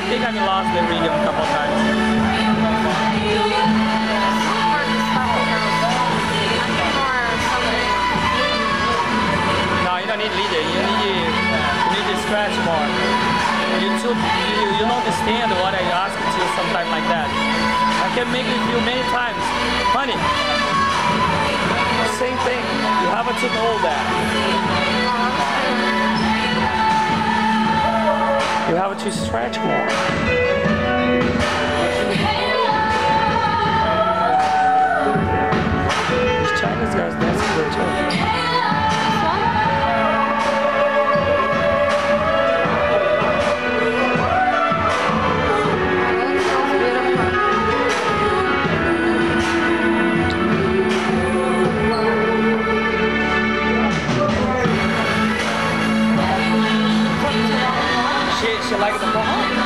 I think I've lost the rhythm a couple times. No, you don't need leader. You need to stretch more. You don't understand what I asked you sometimes like that. I can make it feel many times. Honey, same thing. You have to know that. You have to stretch more. These Chinese guys dancing good too. She liked the ball.